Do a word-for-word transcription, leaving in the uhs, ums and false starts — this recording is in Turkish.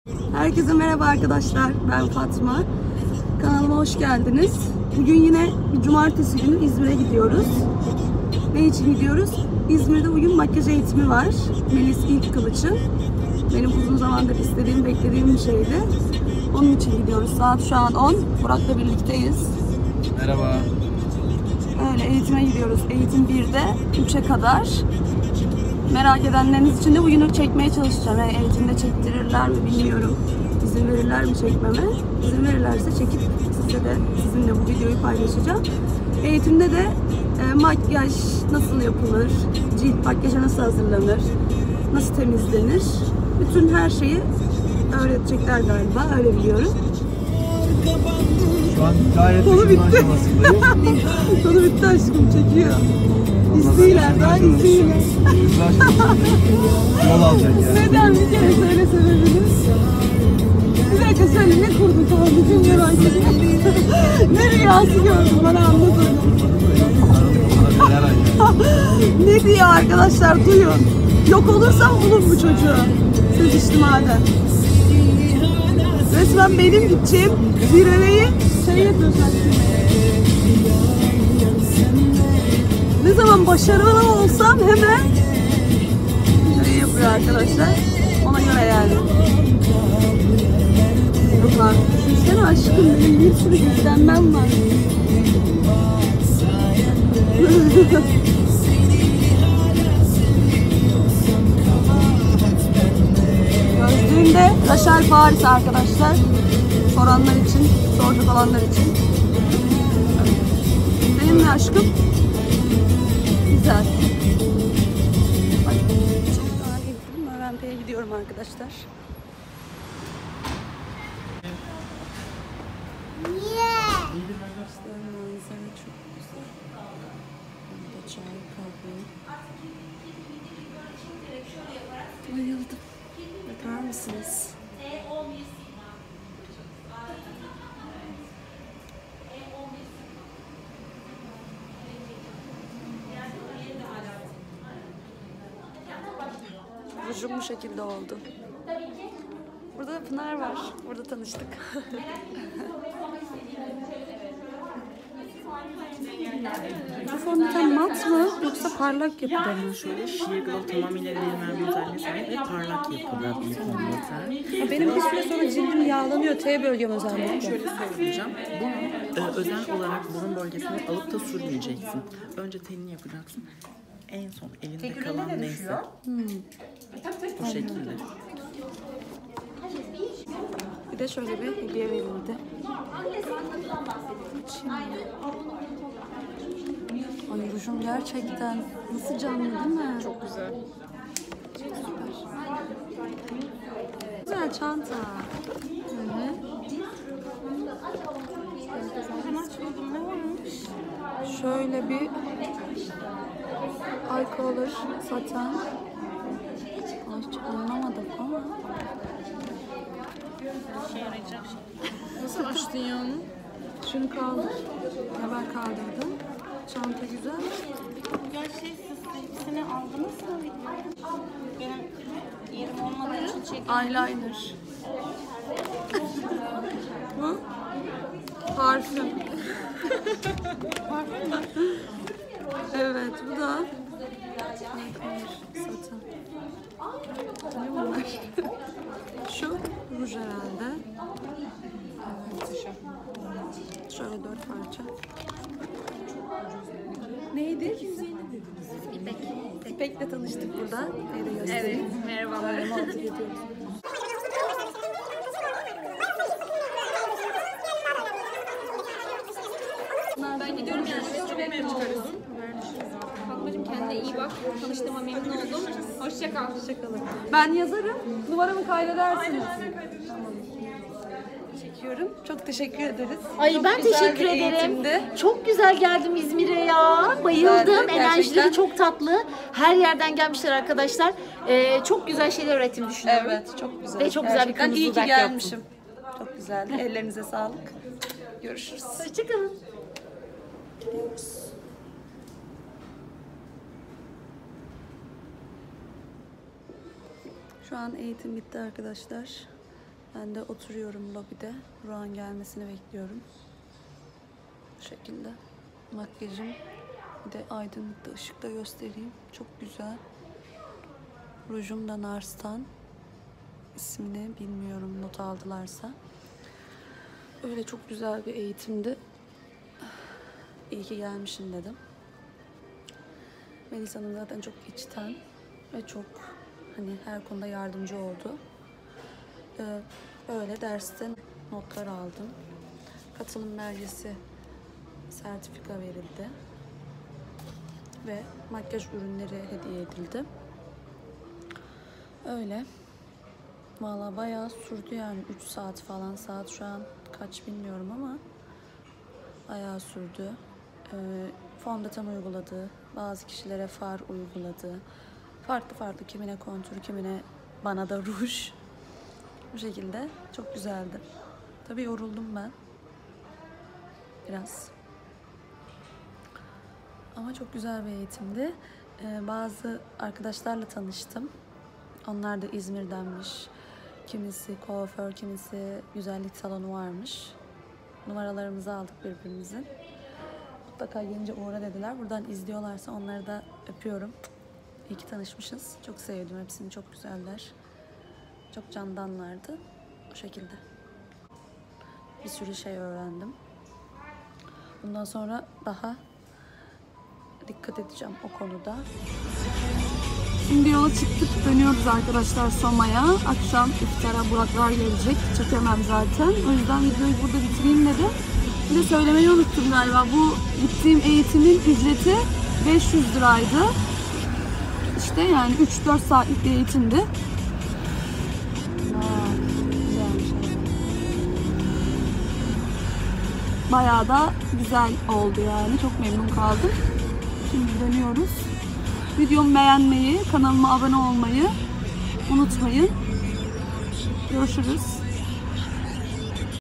Herkese merhaba arkadaşlar, ben Fatma. Kanalıma hoş geldiniz. Bugün yine bir cumartesi günü İzmir'e gidiyoruz. Ne için gidiyoruz? İzmir'de bugün makyaj eğitimi var. Melis İlkkılıç'ın. Benim uzun zamandır istediğim, beklediğim bir şeydi. Onun için gidiyoruz. Saat şu an on. Burak'la birlikteyiz. Merhaba. Öyle eğitime gidiyoruz. Eğitim birde üçe kadar. Merak edenleriniz için de bugünü çekmeye çalışacağım. Yani eğitimde çektirirler mi bilmiyorum. İzin verirler mi çekmeme? İzin verirlerse çekip size de sizinle bu videoyu paylaşacağım. Eğitimde de e, makyaj nasıl yapılır, cilt makyaja nasıl hazırlanır, nasıl temizlenir, bütün her şeyi öğretecekler galiba, öyle biliyorum. Şu an gayet Konu bitti. aşamasındayım. Konu bitti aşkım, çekiyor. İzliyorlar, daha izliyorlar. Yol alacak yani. Neden bir kere söyle sebebini? Bir dakika söyle, ne kurdun kafamda merak ettim. Ne rüyası gördün, bana anlat onu. Ne diyor arkadaşlar, duyun. Yok olursam bulun bu çocuğu. Söz içtimada. Resmen benim gideceğim zirveyi şey yapıyorsun. Ne zaman başarılı olsam hemen şey yapıyor arkadaşlar. Ona göre yani. Yok lan. Düşünsene aşkım, benim bir sürü izlenmem var. Gözlüğümde Rachel Paris arkadaşlar. Soranlar için, soracak olanlar için. Benim ne aşkım? Güzel. Ay, çok daha gittim. Öğrenpeye gidiyorum arkadaşlar. İşte manzara çok güzel. Burada çay, kahve. Bayıldım. Bakar mısınız? Rujum bu şekilde oldu. Burada da Pınar var. Burada tanıştık. Bu fondöten mat mı yoksa parlak yapıda mı? Şöyle sheer glow tamamıyla eldiven özelliğine sahip ve parlak yapıda bir fondöten. Benim bir süre sonra cildim yağlanıyor. T bölgem özellikle. Şöyle söyleyeceğim. Bunu e, özel olarak burun bölgesine alıp da sürmeyeceksin. Önce tenini yapacaksın. En son elinde kalan neyse. Hmm. Bu şekilde. Bir de şöyle bir hediye verildi. Ay rujum gerçekten nasıl canlı değil mi? Çok güzel. Süper. Güzel çanta. Hı hı. Şöyle bir alkolür saten. Ay hiç anlamadım ama. İşe yarayacak şey. Nasıl açtın ya onu? Şunu kaldır. Haber kaldırdım. Çanta güzel. Ya şey siz hepsini aldınız mı? Benim yerim olmadığı için çektim. Eyeliner. Bu parfüm. Parfüm mü? Evet, bu da saten. Ne bunlar? Şu ruj herhalde. Evet. Şöyle dört parça. Neydi? İpek. İpek'le tanıştık burada. Neydi göstereyim? Evet, merhabalar. Böyle monte ediyoruz. Ben gidiyorum yani. Çok memnun oldum. Fatmacığım kendine iyi bak. Tanıştığıma memnun oldum. Hoşça kal. Hoşçakalın. Ben yazarım. Numaramı kaydedersiniz. Tamam. Çekiyorum. Çok teşekkür ederiz. Ay Çok ben güzel teşekkür bir ederim. eğitimdi. Çok güzel geldim İzmir'e ya. Bayıldım. Güzeldi, Enerjileri gerçekten. çok tatlı. Her yerden gelmişler arkadaşlar. Ee, çok güzel şeyler öğrettiğimi düşünüyorum. Evet, çok güzel. Ve çok güzel bir Gerçekten kırmızı iyi ki dudak gelmişim. Çok güzeldi. Ellerinize sağlık. Görüşürüz. Hoşçakalın. Gidiyoruz. Şu an eğitim bitti arkadaşlar. Ben de oturuyorum lobide. Burak'ın gelmesini bekliyorum. Bu şekilde. Makyajım. Bir de aydınlıkta, ışıkta göstereyim. Çok güzel. Rujum da Nars'tan. İsmini bilmiyorum, not aldılarsa. Öyle çok güzel bir eğitimdi. İyi ki gelmişim dedim. Melisa Hanım zaten çok içten ve çok hani her konuda yardımcı oldu. Ee, öyle derste notlar aldım. Katılım belgesi, sertifika verildi. Ve makyaj ürünleri hediye edildi. Öyle. Vallahi bayağı sürdü yani üç saat falan. Saat şu an kaç bilmiyorum ama bayağı sürdü. Ee, fondöten uyguladı. Bazı kişilere far uyguladı. Farklı farklı, kimine kontür, kimine bana da ruj. Bu şekilde çok güzeldi. Tabii yoruldum ben. Biraz. Ama çok güzel bir eğitimdi. Ee, bazı arkadaşlarla tanıştım. Onlar da İzmir'denmiş. Kimisi kuaför, kimisi güzellik salonu varmış. Numaralarımızı aldık birbirimizin. Mutlaka gelince uğra dediler. Buradan izliyorlarsa onları da öpüyorum. İyi ki tanışmışız. Çok sevdim hepsini. Çok güzeller. Çok candanlardı. Bu şekilde. Bir sürü şey öğrendim. Bundan sonra daha dikkat edeceğim o konuda. Şimdi yola çıktık. Dönüyoruz arkadaşlar Soma'ya. Akşam iftara Buraklar gelecek. Çekemem zaten. O yüzden videoyu burada bitireyim dedim. Bir de söylemeyi unuttum galiba. Bu gittiğim eğitimin ücreti beş yüz liraydı. İşte yani üç dört saatlik bir eğitimdi. Aa, güzelmiş. Bayağı da güzel oldu yani. Çok memnun kaldım. Şimdi dönüyoruz. Videomu beğenmeyi, kanalıma abone olmayı unutmayın. Görüşürüz.